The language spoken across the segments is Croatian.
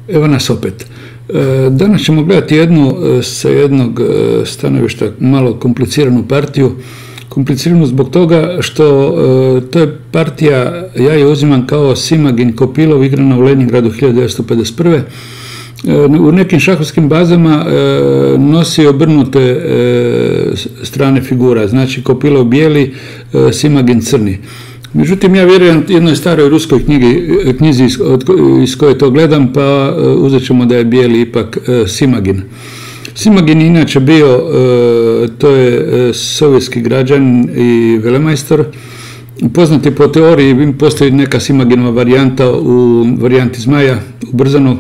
Evo nas opet. Danas ćemo gledati jednu sa jednog stanovišta malo kompliciranu partiju. Kompliciranu zbog toga što to je partija, ja je uzimam kao Simagin Kopilov, igrana u Leningradu 1951. U nekim šahovskim bazama nosi obrnute strane figura, znači Kopilov bijeli, Simagin crni. Međutim, ja vjerujem jednoj staroj ruskoj knjizi iz koje to gledam, pa uzet ćemo da je bijeli ipak Simagin. Simagin inače bio, to je sovjetski građan i velemajstor. Poznat je po teoriji, postoji neka Simaginova varijanta u varijanti Zmaja u Brzanu.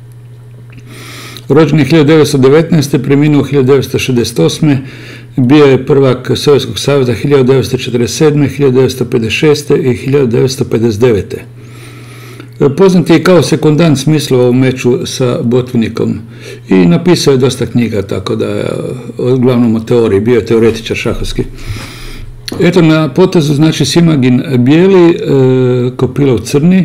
Rođen je 1919. preminuo 1968. Bio je prvak Sovjetskog saveza 1947., 1956. i 1959. Poznat je kao sekundant smislova u meču sa Botvinikom i napisao je dosta knjiga, tako da je uglavnom o teoriji, bio je teoretičar šahovski. Eto na potezu, znači Simagin bijeli, Kopilov crni,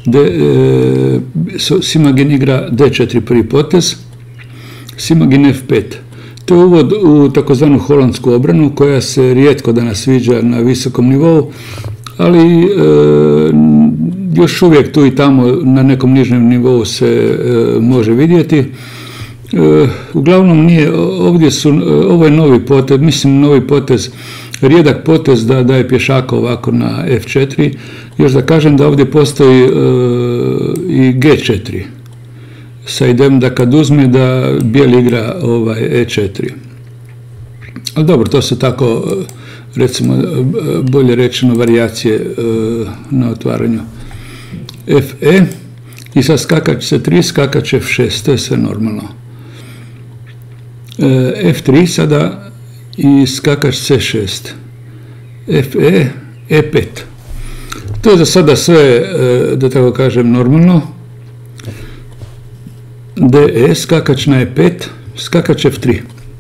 Simagin igra D4 prvi potez, Simagin F5. To je uvod u takozvanu holandsku obranu koja se rijetko danas sviđa na visokom nivou, ali još uvijek tu i tamo na nekom nižem nivou se može vidjeti. Uglavnom nije, ovo je novi potez, mislim novi potez, rijedak potez da daje pješaka ovako na F4, još da kažem da ovdje postoji i G4, sa idejom da kad uzme da bijeli igra E4. Ali dobro, to su tako, recimo, bolje rečeno varijacije na otvaranju. Fe i sad skakač C3, skakač F6, to je sve normalno. F3 sada i skakač C6, Fe, E5. To je za sada sve, da tako kažem, normalno. De, skakač na E5, skakač F3,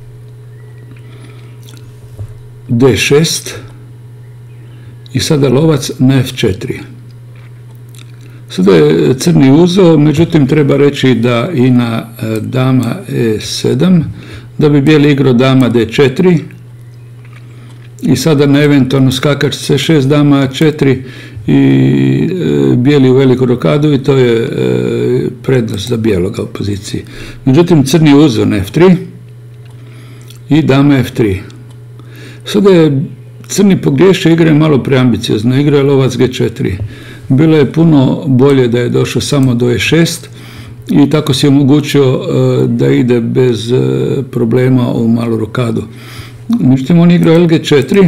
D6 i sada lovac na F4. Sada je crni uzeo, međutim treba reći da i na dama E7, da bi bijeli igrao dama D4 i sada na eventualno skakač C6, dama A4 i bijeli u veliku rokadu i to je prednost za bijeloga u poziciji. Međutim, crni uzeo na F3 i dama F3. Sada je crni pogriješio, igra je malo preambiciozno, igra je lovac G4. Bilo je puno bolje da je došao samo do E6 i tako si omogućio da ide bez problema u malu rokadu. Međutim, on igrao LG4,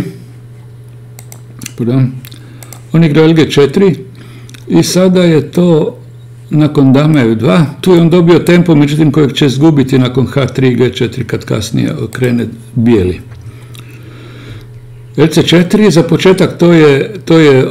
on igrao LG4 i sada je to nakon dama F2, tu je on dobio tempo, međutim kojeg će izgubiti nakon H3, G4 kad kasnije krene bijeli. LC4, za početak to je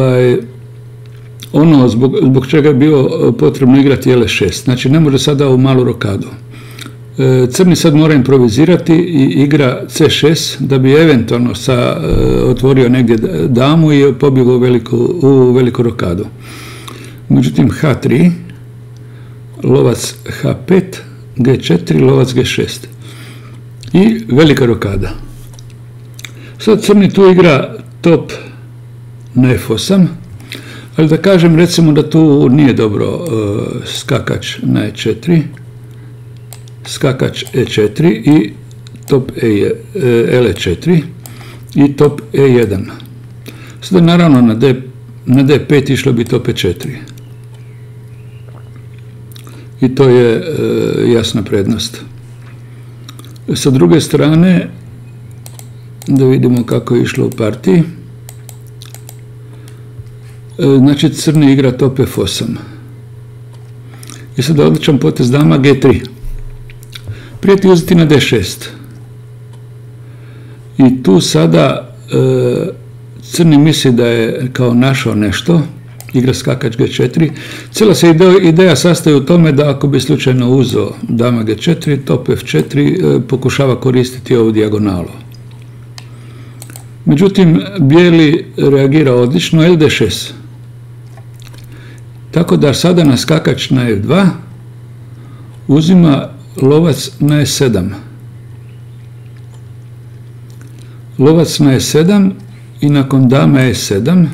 ono zbog čega je bilo potrebno igrati L6, znači ne može sada u malu rokadu. Crni sad mora improvizirati i igra C6 da bi eventualno otvorio negdje damu i pobjegao u veliku rokadu. Međutim H3, lovac H5, G4, lovac G6 i velika rokada. Sad crni tu igra top na F8, ali da kažem recimo da tu nije dobro skakač na E4, skakač E4 i top L4 i top E1. Sada naravno na D5 išlo bi top E4. I to je jasna prednost. Sa druge strane, da vidimo kako je išlo u partiji. Znači crni igra top F8. I sada odličan potez dama G3. Prijeti uzeti na D6. I tu sada crni misli da je kao našao nešto, igra skakač G4. Cijela se ideja sastoji u tome da ako bi slučajno uzeo dama G4, top F4 pokušava koristiti ovu dijagonalu. Međutim, bijeli reagira odlično, LD6. Tako da sada na skakač na F2 uzima lovac na E7. Lovac na E7 i nakon dama E7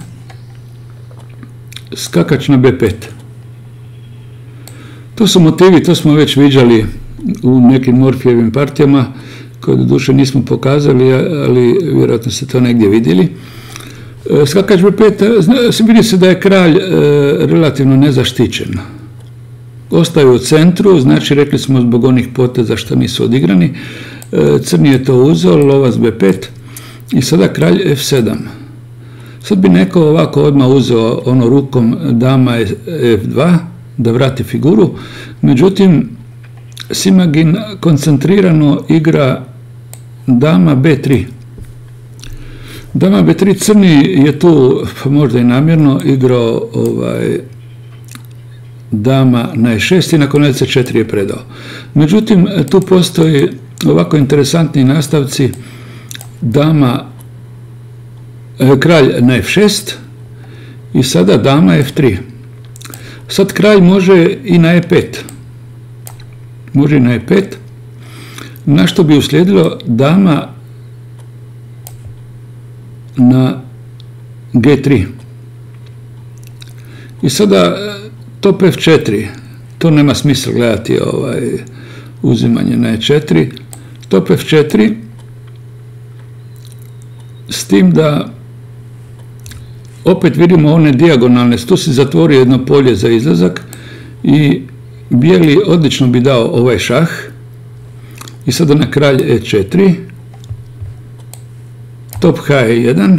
skakač na B5. To su motivi, to smo već viđali u nekim Morfijevim partijama, koje do duše nismo pokazali, ali vjerojatno ste to negdje vidjeli. Skakač B5, vidi se da je kralj relativno nezaštićen. Ostaje u centru, znači rekli smo zbog onih poteza što nisu odigrani. Crni je to uzeo, lovac B5 i sada kralj F7. Sad bi neko ovako odmah uzeo ono rukom dama F2 da vrati figuru, međutim Simagin koncentrirano igra dama B3. Dama B3, crni je tu možda i namjerno igrao dama na E6 i nakon C4 je predao. Međutim, tu postoji ovako interesantni nastavci kralj na F6 i sada dama F3. Sad kralj može i na E5. Može i na E5, na što bi uslijedilo dama na G3. I sada top F4, to nema smisla gledati uzimanje na E4. Top F4, s tim da opet vidimo one dijagonalne, tu si zatvorio jedno polje za izlazak i bijeli odlično bi dao ovaj šah i sada na kralj E4, top H1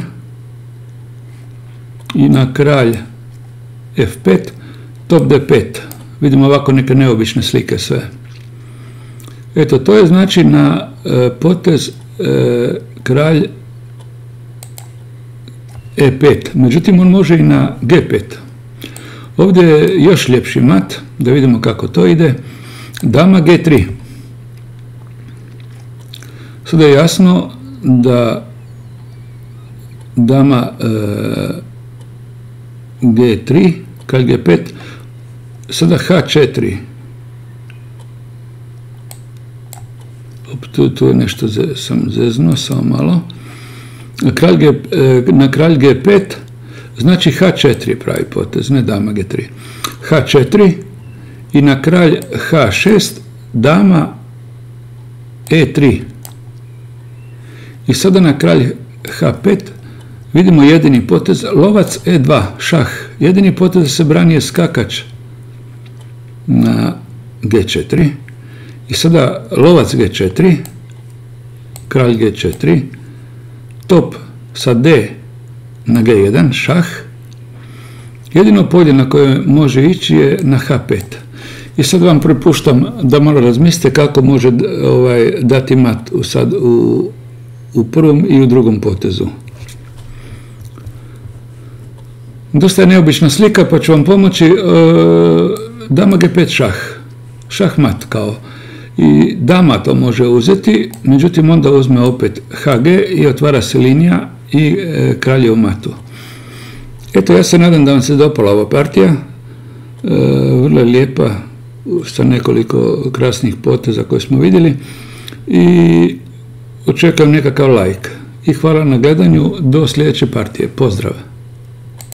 i na kralj F5, top D5. Vidimo ovako neke neobične slike sve. Eto, to je znači na potez kralj E5. Međutim, on može i na G5. Ovdje je još ljepši mat, da vidimo kako to ide. Dama G3. Sada je jasno da dama G3, kralj G5, sada H4. Tu je nešto sam zeznuo, samo malo. Na kralj G5, znači H4 pravi potez, ne dama G3. H4 i na kralj H6, dama E3. I sada na kralj H5 vidimo jedini potez, lovac E2, šah. Jedini potez da se brani je skakač na G4. I sada lovac G4, kralj G4, top sa D na G1, šah. Jedino polje na koje može ići je na H5. I sad vam prepuštam da malo razmislite kako može dati mat u prvom i u drugom potezu. Dosta je neobična slika, pa ću vam pomoći. Dama G5 šah. Šah mat kao. I dama to može uzeti, međutim onda uzme opet HG i otvara se linija i kralj je u matu. Eto, ja se nadam da vam se dopala ova partija. Vrlo je lijepa, sa nekoliko krasnih poteza koje smo vidjeli i očekujem nekakav like. I hvala na gledanju, do sljedeće partije. Pozdrav!